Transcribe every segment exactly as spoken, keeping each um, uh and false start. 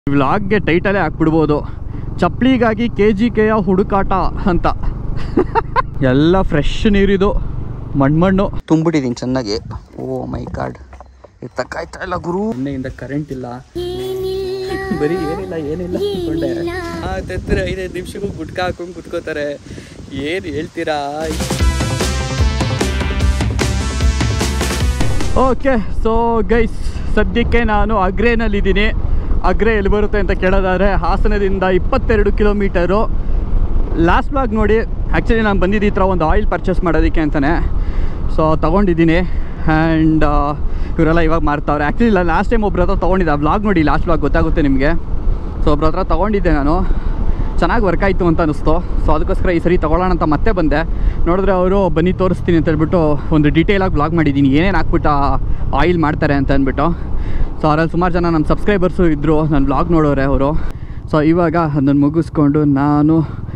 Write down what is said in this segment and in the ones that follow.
ವ್ಲಾಗ್ಗೆ ಟೈಟಲೇ ಹಾಕ್ಬಿಡ್ಬೋದು, ಚಪ್ಪಲಿಗಾಗಿ K G ಕೆಯ ಹುಡುಕಾಟ ಅಂತ. ಎಲ್ಲ ಫ್ರೆಶ್ ನೀರಿದು, ಮಣ್ಣು ಮಣ್ಣು ತುಂಬಿಟ್ಟಿದ್ದೀನಿ ಚೆನ್ನಾಗಿ. ಓ ಮೈ ಗಾಡ್, ತಕ್ಕಾಯ್ತಾ ಇಲ್ಲ ಗುರು. ಎಣ್ಣೆಯಿಂದ ಕರೆಂಟ್ ಇಲ್ಲ, ಬರೀ ಏನಿಲ್ಲ ಏನಿಲ್ಲ ಅಂದ್ಕೊಂಡೆ. ಹತ್ತಿರ ಐದೈದು ನಿಮಿಷಕ್ಕೂ ಗುಟ್ಕ ಹಾಕೊಂಡು ಕುತ್ಕೋತಾರೆ. ಏನು ಹೇಳ್ತೀರಾ? ಓಕೆ, ಸೊ ಗೈಸ್, ಸದ್ಯಕ್ಕೆ ನಾನು ಅಗ್ರೇನಲ್ಲಿದ್ದೀನಿ. ಅಗ್ರೆ ಎಲ್ಲಿ ಬರುತ್ತೆ ಅಂತ ಕೇಳೋದಾದರೆ ಹಾಸನದಿಂದ ಇಪ್ಪತ್ತೆರಡು ಕಿಲೋಮೀಟರು. ಲಾಸ್ಟ್ ಬ್ಲಾಗ್ ನೋಡಿ, ಆ್ಯಕ್ಚುಲಿ ನಾನು ಬಂದಿದ್ದು ಈ ಥರ ಒಂದು ಆಯಿಲ್ ಪರ್ಚೇಸ್ ಮಾಡೋದಕ್ಕೆ ಅಂತಲೇ. ಸೊ ತೊಗೊಂಡಿದ್ದೀನಿ ಆ್ಯಂಡ್ ಇವರೆಲ್ಲ ಇವಾಗ ಮಾರ್ತಾವ್ರೆ. ಆ್ಯಕ್ಚುಲಿ ಇಲ್ಲ, ಲಾಸ್ಟ್ ಟೈಮ್ ಒಬ್ರ ಹತ್ರ ತೊಗೊಂಡಿದ್ದೆ. ವ್ಲಾಗ್ ನೋಡಿ, ಲಾಸ್ಟ್ ಬ್ಲಾಗ್ ಗೊತ್ತಾಗುತ್ತೆ ನಿಮಗೆ. ಸೊ ಒಬ್ರ ಹತ್ರ ತೊಗೊಂಡಿದ್ದೆ ನಾನು, ಚೆನ್ನಾಗಿ ವರ್ಕ್ ಆಯಿತು ಅಂತ ಅನ್ನಿಸ್ತು. ಸೊ ಅದಕ್ಕೋಸ್ಕರ ಈ ಸರಿ ತೊಗೊಳ್ಳೋಣ ಅಂತ ಮತ್ತೆ ಬಂದೆ. ನೋಡಿದ್ರೆ ಅವರು ಬನ್ನಿ ತೋರಿಸ್ತೀನಿ ಅಂತ ಹೇಳ್ಬಿಟ್ಟು ಒಂದು ಡೀಟೇಲಾಗಿ ವ್ಲಾಗ್ ಮಾಡಿದ್ದೀನಿ, ಏನೇನು ಹಾಕ್ಬಿಟ್ಟು ಆಯಿಲ್ ಮಾಡ್ತಾರೆ ಅಂತ ಅಂದ್ಬಿಟ್ಟು. ಸೊ ಅವರಲ್ಲಿ ಸುಮಾರು ಜನ ನಮ್ಮ ಸಬ್ಸ್ಕ್ರೈಬರ್ಸು ಇದ್ದರು, ನನ್ನ ವ್ಲಾಗ್ ನೋಡೋರೆ ಅವರು. ಸೊ ಇವಾಗ ಅದನ್ನು ಮುಗಿಸ್ಕೊಂಡು ನಾನು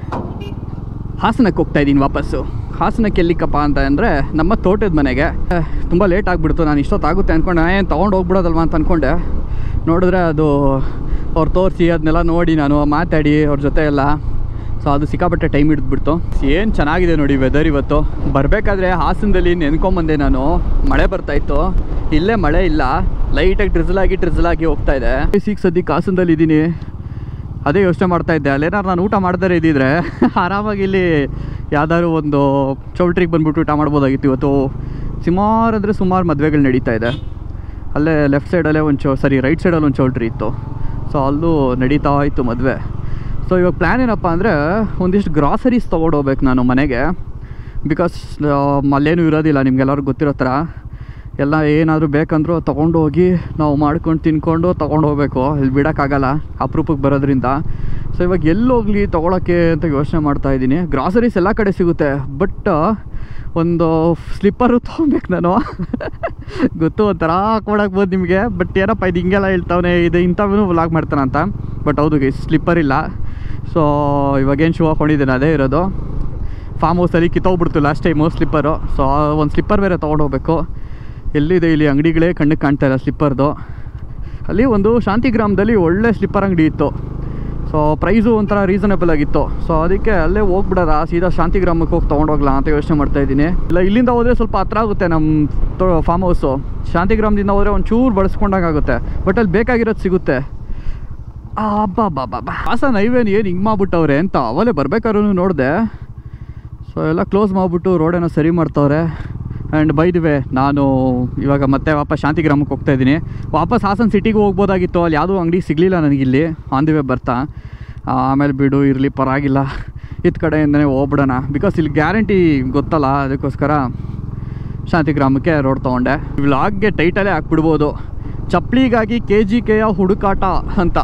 ಹಾಸನಕ್ಕೆ ಹೋಗ್ತಾಯಿದ್ದೀನಿ ವಾಪಸ್ಸು. ಹಾಸನಕ್ಕೆ ಎಲ್ಲಿಕ್ಕಪ್ಪ ಅಂತ ಅಂದರೆ ನಮ್ಮ ತೋಟದ ಮನೆಗೆ. ತುಂಬ ಲೇಟ್ ಆಗಿಬಿಡ್ತು, ನಾನು ಇಷ್ಟೊತ್ತಾಗುತ್ತೆ ಅಂದ್ಕೊಂಡು ನಾನು ಏನು ತೊಗೊಂಡು ಹೋಗ್ಬಿಡೋದಲ್ವ ಅಂತ ಅಂದ್ಕೊಂಡೆ. ನೋಡಿದ್ರೆ ಅದು ಅವ್ರು ತೋರಿಸಿ ಅದನ್ನೆಲ್ಲ ನೋಡಿ ನಾನು ಮಾತಾಡಿ ಅವ್ರ ಜೊತೆ ಎಲ್ಲ. ಸೊ ಅದು ಸಿಕ್ಕಾಪಟ್ಟೆ ಟೈಮ್ ಹಿಡಿದ್ಬಿಡ್ತು. ಏನು ಚೆನ್ನಾಗಿದೆ ನೋಡಿ ವೆದರ್ ಇವತ್ತು. ಬರಬೇಕಾದ್ರೆ ಹಾಸನದಲ್ಲಿ ನೆನ್ಕೊಂಬಂದೆ ನಾನು, ಮಳೆ ಬರ್ತಾಯಿತ್ತು. ಇಲ್ಲೇ ಮಳೆ ಇಲ್ಲ, ಲೈಟಾಗಿ ಡ್ರಿಝಲಾಗಿ ಡ್ರಿಝಲಾಗಿ ಹೋಗ್ತಾಯಿದೆ. ಸಿಕ್ಸ್ ಸದ್ಯಕ್ಕೆ ಹಾಸನದಲ್ಲಿ ಇದ್ದೀನಿ. ಅದೇ ಯೋಚನೆ ಮಾಡ್ತಾಯಿದ್ದೆ, ಅಲ್ಲೇನಾರು ನಾನು ಊಟ ಮಾಡ್ತಾರೆ ಇದ್ದಿದ್ರೆ ಆರಾಮಾಗಿ ಇಲ್ಲಿ ಯಾವ್ದಾದ್ರು ಒಂದು ಚೌಲ್ಟ್ರಿಗೆ ಬಂದುಬಿಟ್ಟು ಊಟ ಮಾಡ್ಬೋದಾಗಿತ್ತು. ಇವತ್ತು ಸುಮಾರು ಅಂದರೆ ಸುಮಾರು ಮದುವೆಗಳು ನಡೀತಾ ಇದೆ. ಅಲ್ಲೇ ಲೆಫ್ಟ್ ಸೈಡಲ್ಲೇ ಒಂದು ಚೌ ಸರಿ ರೈಟ್ ಸೈಡಲ್ಲಿ ಒಂದು ಚೌಲ್ಟ್ರಿ ಇತ್ತು. ಸೊ ಅಲ್ಲೂ ನಡೀತಾ ಇತ್ತು ಮದುವೆ. ಸೊ ಇವಾಗ ಪ್ಲ್ಯಾನ್ ಏನಪ್ಪ ಅಂದರೆ ಒಂದಿಷ್ಟು ಗ್ರಾಸರೀಸ್ ತೊಗೊಂಡೋಗ್ಬೇಕು ನಾನು ಮನೆಗೆ. ಬಿಕಾಸ್ ಅಲ್ಲೇನೂ ಇರೋದಿಲ್ಲ, ನಿಮ್ಗೆಲ್ಲರಿಗೂ ಗೊತ್ತಿರೋ ಥರ. ಎಲ್ಲ ಏನಾದರೂ ಬೇಕಂದ್ರೂ ತೊಗೊಂಡು ಹೋಗಿ ನಾವು ಮಾಡ್ಕೊಂಡು ತಿನ್ಕೊಂಡು ತೊಗೊಂಡು ಹೋಗ್ಬೇಕು. ಇಲ್ಲಿ ಬಿಡೋಕ್ಕಾಗಲ್ಲ, ಅಪರೂಪಕ್ಕೆ ಬರೋದ್ರಿಂದ. ಸೊ ಇವಾಗ ಎಲ್ಲೋಗಲಿ ತೊಗೊಳಕ್ಕೆ ಅಂತ ಯೋಚನೆ ಮಾಡ್ತಾಯಿದ್ದೀನಿ. ಗ್ರಾಸರೀಸ್ ಎಲ್ಲ ಕಡೆ ಸಿಗುತ್ತೆ, ಬಟ್ ಒಂದು ಸ್ಲಿಪ್ಪರು ತೊಗೊಬೇಕು ನಾನು. ಗೊತ್ತು, ಒಂಥರ ಹಾಕೊಳಕ್ಕೆ ಬಂದು ನಿಮಗೆ. ಬಟ್ ಏನಪ್ಪ ಇದು ಹಿಂಗೆಲ್ಲ ಹೇಳ್ತಾವನೆ, ಇದು ಇಂಥವೂ ವ್ಲಾಗ್ ಮಾಡ್ತಾನೆ ಅಂತ. ಬಟ್ ಹೌದು ಗೈಸ್, ಸ್ಲಿಪ್ಪರ್ ಇಲ್ಲ. ಸೊ ಇವಾಗೇನು ಶೂ ಹಾಕ್ಕೊಂಡಿದ್ದೇನೆ ಅದೇ ಇರೋದು. ಫಾರ್ಮ್ ಹೌಸಲ್ಲಿ ಕಿತ್ತೋಗ್ಬಿಡ್ತು ಲಾಸ್ಟ್ ಟೈಮು ಸ್ಲಿಪ್ಪರು. ಸೊ ಒಂದು ಸ್ಲಿಪ್ಪರ್ ಬೇರೆ ತೊಗೊಂಡು ಹೋಗ್ಬೇಕು. ಎಲ್ಲಿದೆ ಇಲ್ಲಿ ಅಂಗಡಿಗಳೇ ಕಣ್ಣಿಗೆ ಕಾಣ್ತಾ ಇಲ್ಲ ಸ್ಲಿಪ್ಪರ್ದು. ಅಲ್ಲಿ ಒಂದು ಶಾಂತಿಗ್ರಾಮದಲ್ಲಿ ಒಳ್ಳೆ ಸ್ಲಿಪ್ಪರ್ ಅಂಗಡಿ ಇತ್ತು. ಸೊ ಪ್ರೈಸು ಒಂಥರ ರೀಸನೇಬಲ್ ಆಗಿತ್ತು. ಸೊ ಅದಕ್ಕೆ ಅಲ್ಲೇ ಹೋಗ್ಬಿಡೋದ, ಸೀದಾ ಶಾಂತಿಗ್ರಾಮಕ್ಕೆ ಹೋಗಿ ತೊಗೊಂಡೋಗ್ಲಾ ಅಂತ ಯೋಚನೆ ಮಾಡ್ತಾಯಿದ್ದೀನಿ. ಇಲ್ಲ ಇಲ್ಲಿಂದ ಹೋದರೆ ಸ್ವಲ್ಪ ಹತ್ರ ಆಗುತ್ತೆ ನಮ್ಮ ಫಾರ್ಮ್ ಹೌಸು. ಶಾಂತಿಗ್ರಾಮದಿಂದ ಹೋದರೆ ಒಂದು ಚೂರು ಬಳಸ್ಕೊಂಡಾಗುತ್ತೆ, ಬಟ್ ಅಲ್ಲಿ ಬೇಕಾಗಿರೋದು ಸಿಗುತ್ತೆ. ಅಬ್ಬಾ ಬಾ ಬಾ ಬಾ ಹಾಸನ ಹೈವೇನ ಏನು ಹಿಂಗೆ ಮಾಡ್ಬಿಟ್ಟವ್ರೆ ಅಂತ ಅವಲೇ ಬರ್ಬೇಕಾದ್ರೂ ನೋಡಿದೆ. ಸೊ ಎಲ್ಲ ಕ್ಲೋಸ್ ಮಾಡಿಬಿಟ್ಟು ರೋಡೇನೋ ಸರಿ ಮಾಡ್ತವ್ರೆ. ಆ್ಯಂಡ್ ಬೈ ದಿ ವೇ, ನಾನು ಇವಾಗ ಮತ್ತೆ ವಾಪಸ್ ಶಾಂತಿಗ್ರಾಮಕ್ಕೆ ಹೋಗ್ತಾಯಿದ್ದೀನಿ. ವಾಪಸ್ ಹಾಸನ ಸಿಟಿಗೆ ಹೋಗ್ಬೋದಾಗಿತ್ತು, ಅಲ್ಲಿ ಯಾವುದೂ ಅಂಗಡಿ ಸಿಗಲಿಲ್ಲ ನನಗಿಲ್ಲಿ ಆನ್ ದಿ ವೇ ಬರ್ತಾ. ಆಮೇಲೆ ಬಿಡು ಇರಲಿ, ಪರವಾಗಿಲ್ಲ, ಇತ್ತ ಕಡೆಯಿಂದನೇ ಹೋಗ್ಬಿಡೋಣ. ಬಿಕಾಸ್ ಇಲ್ಲಿ ಗ್ಯಾರಂಟಿ ಗೊತ್ತಲ್ಲ, ಅದಕ್ಕೋಸ್ಕರ ಶಾಂತಿಗ್ರಾಮಕ್ಕೆ ರೋಡ್ ತೊಗೊಂಡೆ. ವ್ಲಾಗ್ಗೆ ಟೈಟಲೇ ಹಾಕ್ಬಿಡ್ಬೋದು, ಚಪ್ಪಲಿಗಾಗಿ ಕೆ ಜಿ ಕೆಯ ಹುಡುಕಾಟ ಅಂತ.